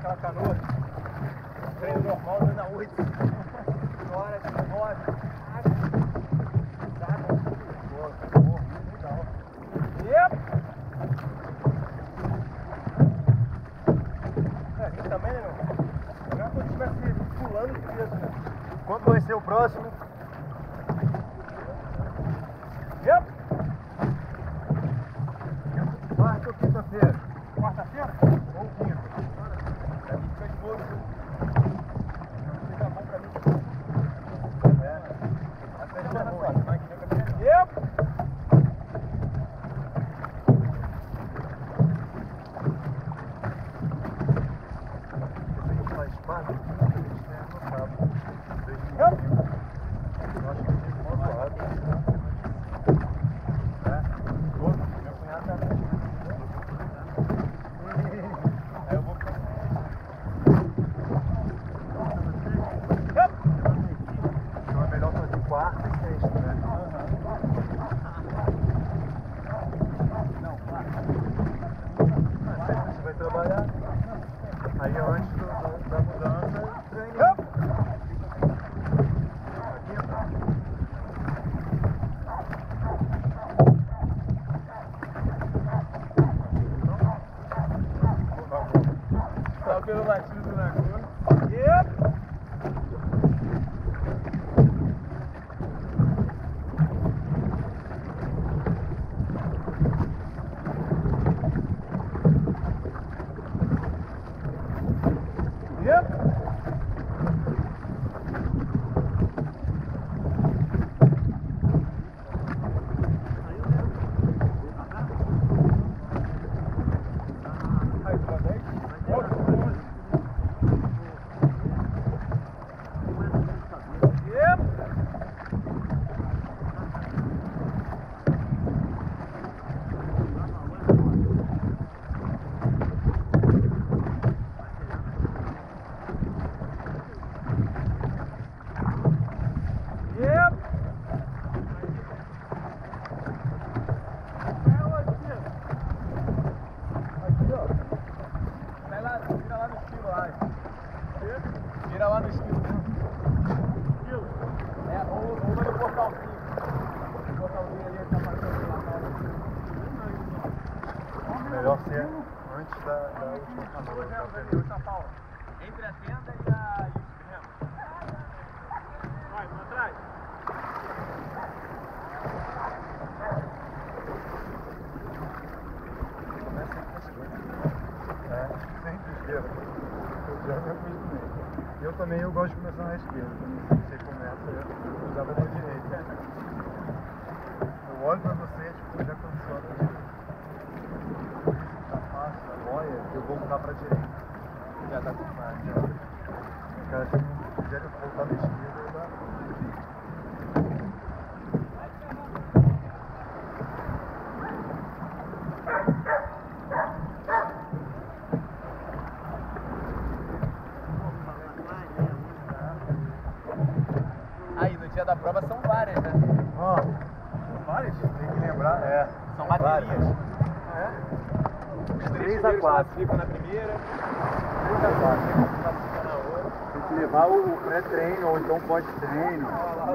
aquela canoa. Treino normal, andando a 8 horas, 9. Yep! Aqui também, né, meu? Agora quando estivesse pulando de peso, né? Quando vai ser o próximo? Yep! Quarta ou quinta-feira? Quarta-feira? Ou quinta? Aí fica de boa, viu? Fica bom pra mim. Até semana próxima. Yep! Você faz parte do que a gente tem anotado. Yep! Eu acho que eu fico muito lado. Todo? Meu cunhado tá aqui. Aí eu vou ficar. Então é melhor fazer quarta e sexta, né? Não, quarta. Sexta você vai trabalhar. Aí antes da mudança, treina. Só pelo latido do Nagura. Yep! Yep! Aí, tá 10? Yep! Yep! Aqui, ó. Vai lá, vira lá no estilo lá. Vira lá no estilo. É, ou vai no portalzinho. O portalzinho ali tá passando lá. Melhor ser antes da última canoa. Em São Paulo. Entre a tenda e o extremo. Vai, pra trás. Sempre esquerda. Eu também eu gosto de começar na esquerda. Quando você começa, eu usava na direita. Eu olho pra você, tipo, já aconteceu. Tá fácil, tá boia, eu vou mudar pra direita. Já tá com mais. Cara, se eu não quiser voltar na esquerda, eu dá. Aí, no dia da prova são várias, né? Ó, várias? Tem que lembrar, São baterias. Os Os 3 a 4. ficam na primeira, 3 a 4. classificam na outra. Tem que levar o pré-treino ou então pós-treino.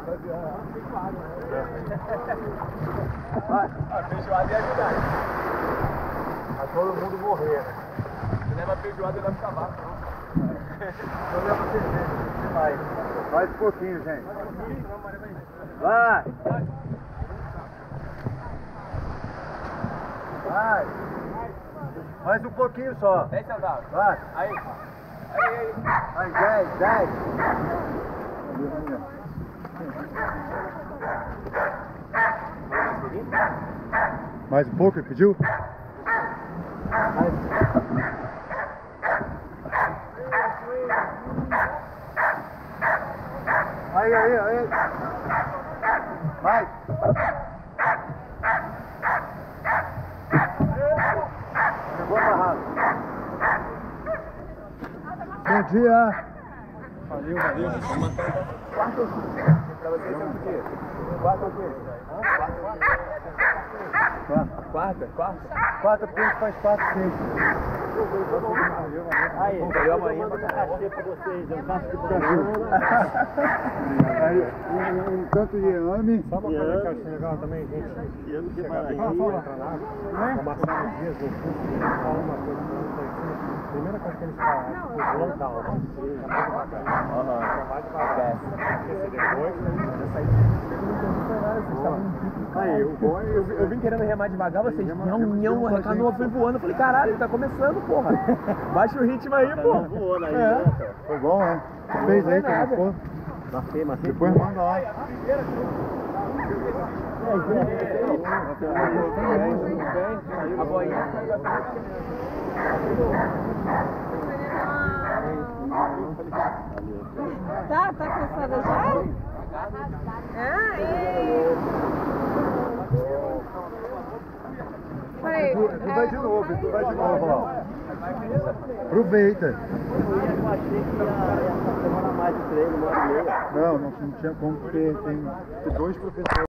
Vai, A feijoada ia ajudar. pra todo mundo morrer, né? Se leva a feijoada e leva o cavaco, não. Eu levo a cerveja, mais. Mais um pouquinho, gente. Vai! Vai! Mais um pouquinho só. 10 centavos. Vai! Aí. Aí. Vai, 10, 10! Mais um pouco, ele pediu? Mais. Aí. Vai. Pegou amarrado. Bom dia. Valeu. Vamos marcar. Quarto ou quinto? Pra vocês são o quê? Quarto ou quê? Quarta? Quarta porque a gente faz 4, 5. Aí, Valeu amanhã pra cachê pra vocês, eu faço de Aí, um tanto de ame. Só uma coisa que eu achei legal também, gente. Chegar aqui, entrar na água, amassar os dias do curso, falar uma coisa pra outra aqui. Primeira coisa que eles falam, slow down. Vai devagar. Porque depois, Aí, eu vim querendo remar devagar, vocês não, a canoa foi voando. Eu falei, caralho, tá começando, porra. Baixa o ritmo aí, porra. voando aí, É. Foi bom, né? Você fez aí, tá marcou? Marquei. Depois manda lá. A boinha. Tá cansada já? Ah, Peraí. Tu vai de novo lá. Aproveita. Eu achei que ia demorar mais de treino, 1 hora e meia. Não tinha como, porque tem 2 professores.